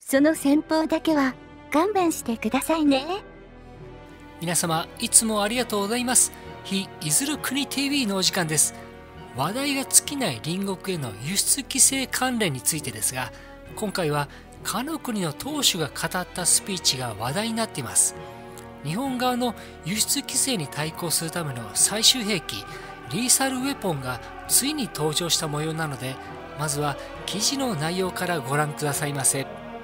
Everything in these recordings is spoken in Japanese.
その戦法だけは勘弁してくださいね。 皆様いつもありがとうございます。非いずる国 TV のお時間です。話題が尽きない隣国への輸出規制関連についてですが、今回はかの国の党首が語ったスピーチが話題になっています。日本側の輸出規制に対抗するための最終兵器リーサルウェポンがついに登場した模様なので、まずは記事の内容からご覧くださいませ。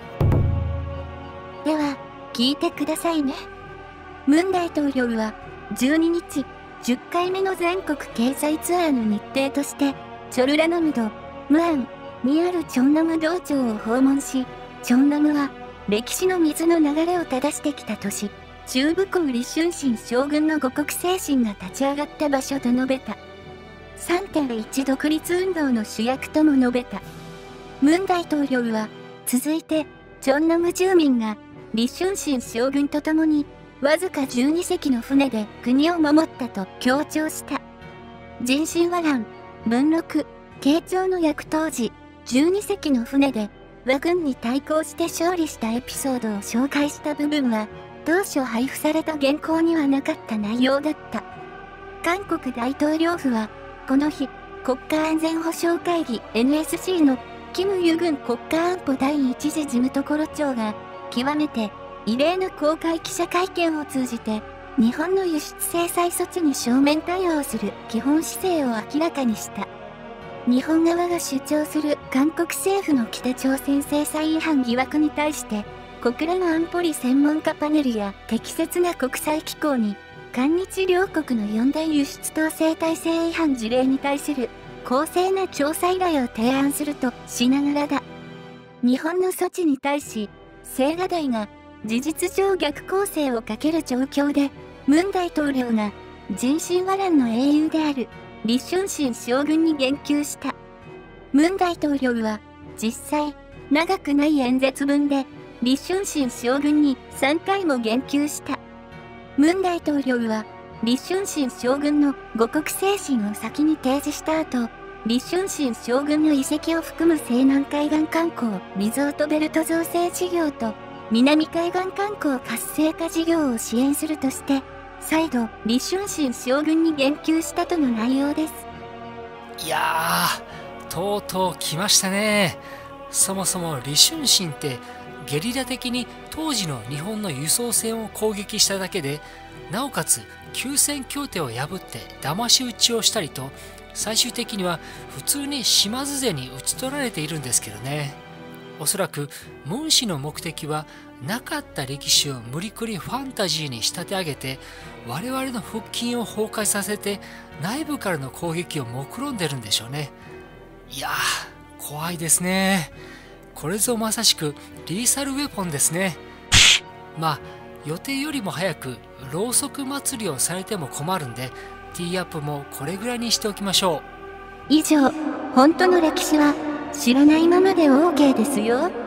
では聞いてくださいね。ムン大統領は12日10回目の全国経済ツアーの日程としてチョルラナムド、ムアンにあるチョンナム道庁を訪問し、チョンナムは歴史の水の流れを正してきた都市、中部国李承信将軍の護国精神が立ち上がった場所と述べた。3.1 独立運動の主役とも述べた。ムン大統領は続いてチョンナム住民が李承信将軍と共にわずか12隻の船で国を守ったと強調した。人心和蘭、文禄、慶長の役当時、12隻の船で倭軍に対抗して勝利したエピソードを紹介した部分は、当初配布された原稿にはなかった内容だった。韓国大統領府は、この日、国家安全保障会議 NSC のキム・ユグン国家安保第一次事務所長が、極めて異例の公開記者会見を通じて、日本の輸出制裁措置に正面対応する基本姿勢を明らかにした。日本側が主張する韓国政府の北朝鮮制裁違反疑惑に対して、国連安保理専門家パネルや適切な国際機構に、韓日両国の4大輸出統制体制違反事例に対する公正な調査依頼を提案するとしながらだ。日本の措置に対し、青瓦台が事実上逆攻勢をかける状況で、ムン大統領が人心和蘭の英雄である李承信将軍に言及した。ムン大統領は実際長くない演説文で李承信将軍に3回も言及した。ムン大統領は李承信将軍の護国精神を先に提示した後、李承信将軍の遺跡を含む西南海岸観光リゾートベルト造成事業と南海岸観光活性化事業を支援するとして、再度李承信将軍に言及したとの内容です。 いやー、とうとう来ましたね。そもそも李承信ってゲリラ的に当時の日本の輸送船を攻撃しただけで、なおかつ休戦協定を破って騙し討ちをしたりと、最終的には普通に島津勢に討ち取られているんですけどね。おそらくムン氏の目的は、なかった歴史を無理くりファンタジーに仕立て上げて、我々の腹筋を崩壊させて内部からの攻撃を目論んでるんでしょうね。いやー、怖いですね。これぞまさしくリーサルウェポンですね。まあ予定よりも早くろうそく祭りをされても困るんで、ティーアップもこれぐらいにしておきましょう。 以上、本当の歴史は知らないままで OK ですよ。